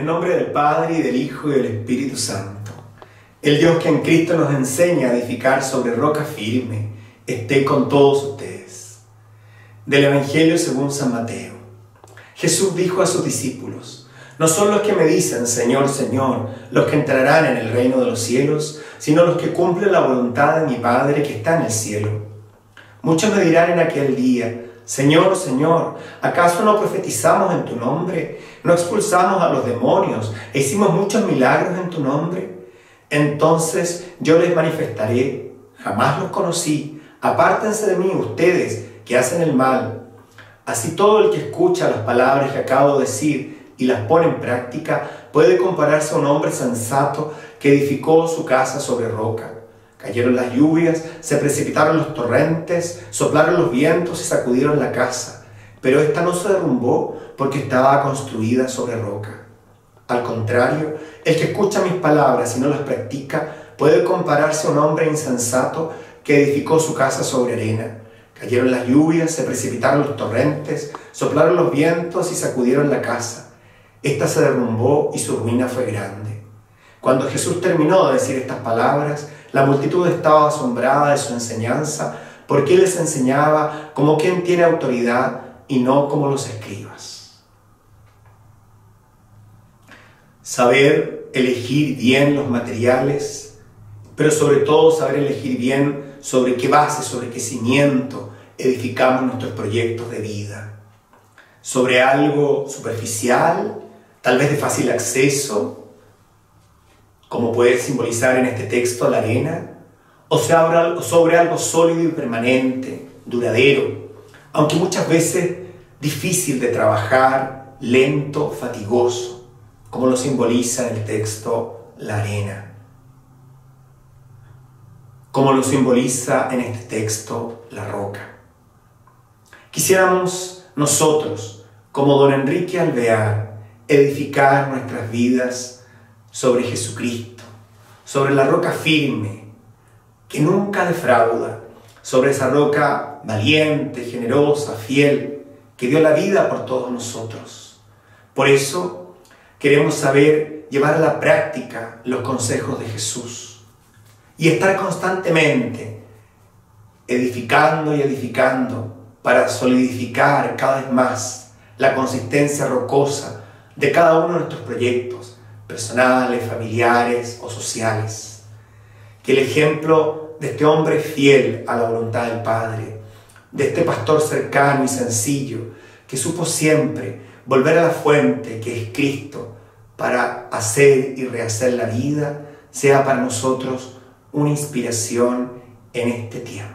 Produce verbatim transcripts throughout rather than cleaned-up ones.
el nombre del Padre, y del Hijo, y del Espíritu Santo. El Dios que en Cristo nos enseña a edificar sobre roca firme, esté con todos ustedes. Del Evangelio según San Mateo. Jesús dijo a sus discípulos: no son los que me dicen Señor, Señor, los que entrarán en el reino de los cielos, sino los que cumplen la voluntad de mi Padre que está en el cielo. Muchos me dirán en aquel día: Señor, Señor, ¿acaso no profetizamos en tu nombre? ¿No expulsamos a los demonios e hicimos muchos milagros en tu nombre? Entonces yo les manifestaré: jamás los conocí, apártense de mí ustedes que hacen el mal. Así todo el que escucha las palabras que acabo de decir y las pone en práctica puede compararse a un hombre sensato que edificó su casa sobre roca. Cayeron las lluvias, se precipitaron los torrentes, soplaron los vientos y sacudieron la casa. Pero ésta no se derrumbó porque estaba construida sobre roca. Al contrario, el que escucha mis palabras y no las practica puede compararse a un hombre insensato que edificó su casa sobre arena. Cayeron las lluvias, se precipitaron los torrentes, soplaron los vientos y sacudieron la casa. Esta se derrumbó y su ruina fue grande. Cuando Jesús terminó de decir estas palabras, la multitud estaba asombrada de su enseñanza, porque él les enseñaba como quien tiene autoridad y no como los escribas. Saber elegir bien los materiales, pero sobre todo saber elegir bien sobre qué base, sobre qué cimiento edificamos nuestros proyectos de vida. Sobre algo superficial, tal vez de fácil acceso, como puede simbolizar en este texto la arena, o sobre, sobre algo sólido y permanente, duradero, aunque muchas veces difícil de trabajar, lento, fatigoso, como lo simboliza en el texto la arena, como lo simboliza en este texto la roca. Quisiéramos nosotros, como don Enrique Alvear, edificar nuestras vidas sobre Jesucristo, sobre la roca firme, que nunca defrauda, sobre esa roca valiente, generosa, fiel, que dio la vida por todos nosotros. Por eso queremos saber llevar a la práctica los consejos de Jesús y estar constantemente edificando y edificando para solidificar cada vez más la consistencia rocosa de cada uno de nuestros proyectos, personales, familiares o sociales. Que el ejemplo de este hombre fiel a la voluntad del Padre, de este pastor cercano y sencillo, que supo siempre volver a la fuente que es Cristo para hacer y rehacer la vida, sea para nosotros una inspiración en este tiempo.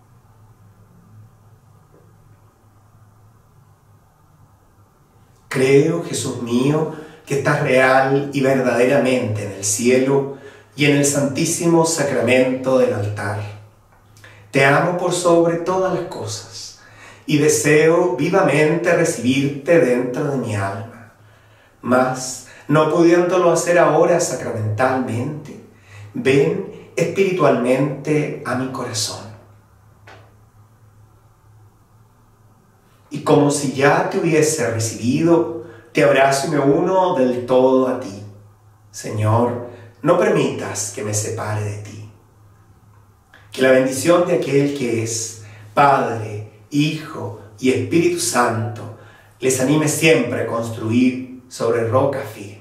Creo, Jesús mío, que estás real y verdaderamente en el cielo y en el santísimo sacramento del altar. Te amo por sobre todas las cosas y deseo vivamente recibirte dentro de mi alma. Mas, no pudiéndolo hacer ahora sacramentalmente, ven espiritualmente a mi corazón. Y como si ya te hubiese recibido, te abrazo y me uno del todo a ti. Señor, no permitas que me separe de ti. Que la bendición de aquel que es Padre, Hijo y Espíritu Santo les anime siempre a construir sobre roca firme.